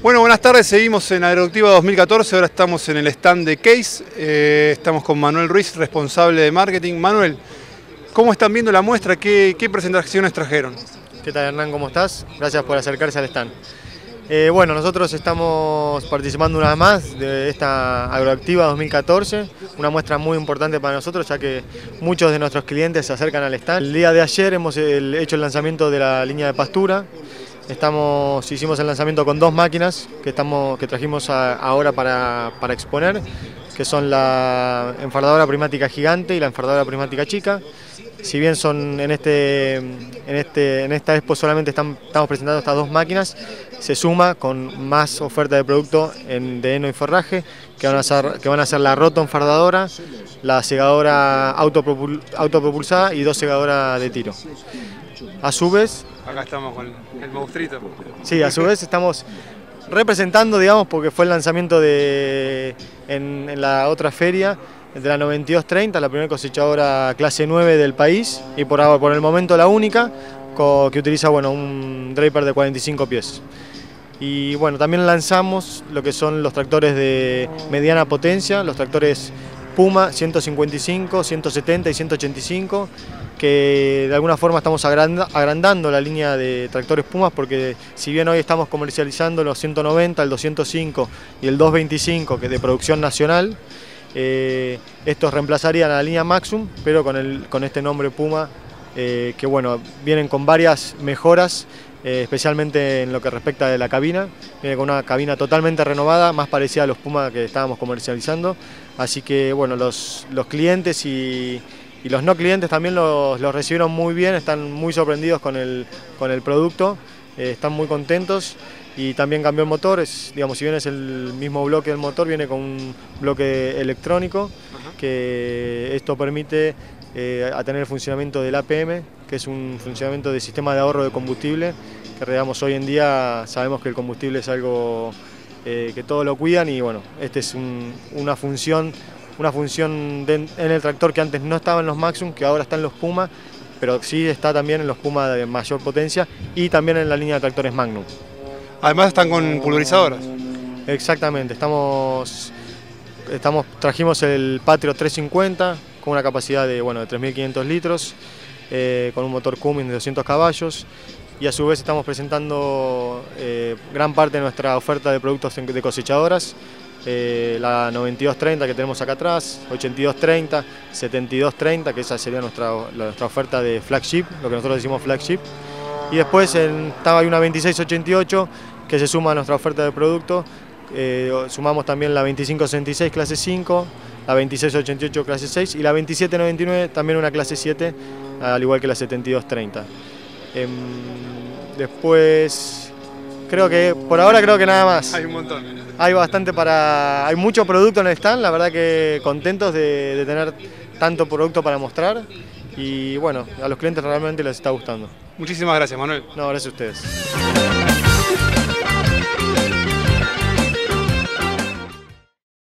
Bueno, buenas tardes, seguimos en Agroactiva 2014, ahora estamos en el stand de Case, estamos con Manuel Ruiz, responsable de marketing. Manuel, ¿cómo están viendo la muestra? ¿Qué presentaciones trajeron? ¿Qué tal, Hernán? ¿Cómo estás? Gracias por acercarse al stand. Bueno, nosotros estamos participando una vez más de esta Agroactiva 2014, una muestra muy importante para nosotros ya que muchos de nuestros clientes se acercan al stand. El día de ayer hemos hecho el lanzamiento de la línea de pastura. Hicimos el lanzamiento con dos máquinas que trajimos ahora para exponer, que son la enfardadora prismática gigante y la enfardadora prismática chica. Si bien son en esta expo solamente estamos presentando estas dos máquinas, se suma con más oferta de producto de heno y forraje, que van a ser la roto enfardadora, la segadora autopropulsada y dos segadoras de tiro. A su vez... Acá estamos con el monstruito. Sí, a su vez estamos representando, digamos, porque fue el lanzamiento en la otra feria, de la 9230, la primera cosechadora clase 9 del país, y por el momento la única, que utiliza un draper de 45 pies. Y bueno, también lanzamos lo que son los tractores de mediana potencia, los tractores Puma 155, 170 y 185, que de alguna forma estamos agrandando la línea de tractores Pumas, porque si bien hoy estamos comercializando los 190, el 205 y el 225, que es de producción nacional, estos reemplazarían a la línea Maxum, pero con este nombre Puma, que bueno, vienen con varias mejoras, especialmente en lo que respecta de la cabina. Viene con una cabina totalmente renovada, más parecida a los Puma que estábamos comercializando. Así que bueno, los clientes y los no clientes también los recibieron muy bien, están muy sorprendidos con el producto, están muy contentos. Y también cambió el motor, digamos, si bien es el mismo bloque del motor, viene con un bloque electrónico, que esto permite a tener el funcionamiento del APM, que es un funcionamiento de sistema de ahorro de combustible, que digamos, hoy en día sabemos que el combustible es algo que todos lo cuidan, y bueno, este es una función en el tractor que antes no estaba en los Maxum, que ahora está en los Puma, pero sí está también en los Puma de mayor potencia y también en la línea de tractores Magnum. Además están con pulverizadoras. Exactamente, trajimos el Patriot 350 con una capacidad de 3.500 litros, con un motor Cummins de 200 caballos, y a su vez estamos presentando gran parte de nuestra oferta de productos de cosechadoras, la 9230 que tenemos acá atrás, 8230, 7230, que esa sería nuestra oferta de flagship, lo que nosotros decimos flagship. Y después hay una 2688 que se suma a nuestra oferta de producto. Sumamos también la 2566 clase 5, la 2688 clase 6 y la 2799 también una clase 7, al igual que la 7230. Después por ahora creo que nada más. Hay un montón. Hay mucho producto en el stand, la verdad que contentos de tener tanto producto para mostrar, y bueno, a los clientes realmente les está gustando. Muchísimas gracias, Manuel. No, gracias a ustedes.